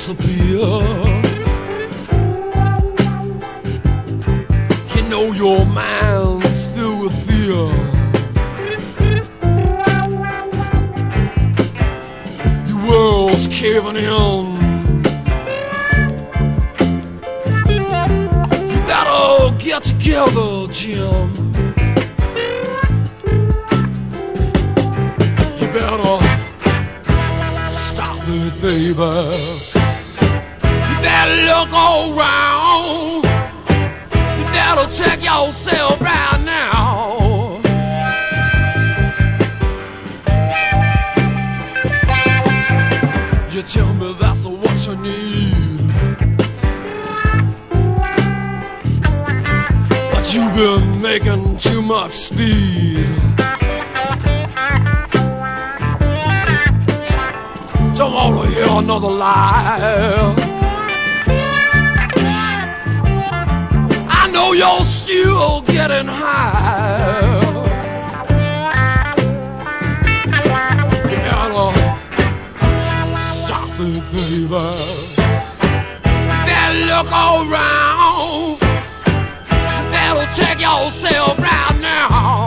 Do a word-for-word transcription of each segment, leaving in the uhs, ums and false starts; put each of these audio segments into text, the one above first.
disappear. You know your mind's filled with fear. Your world's caving in. You better get together, Jim. You better stop it, baby. You better look all around. You better check yourself right now. You tell me that's what you need, but you've been making too much speed. Don't wanna hear another lie. I know you're still getting high. You gotta stop it, baby. Better look around. Better check yourself right now.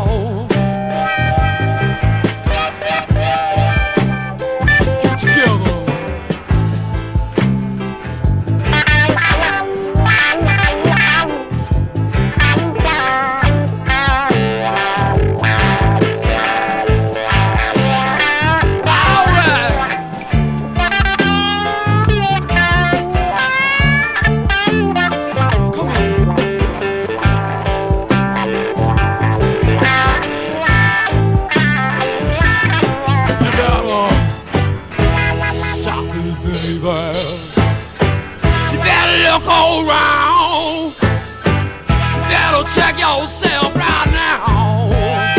You better look all around. You better check yourself right now.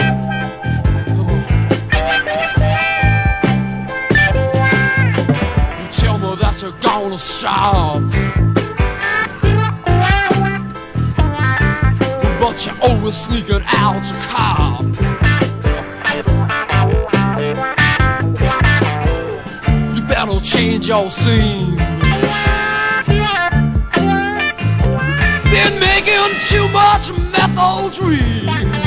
You tell me that you're gonna stop, but you're always sneaking out your cop. Better change your scene. Been making too much methyl dreams.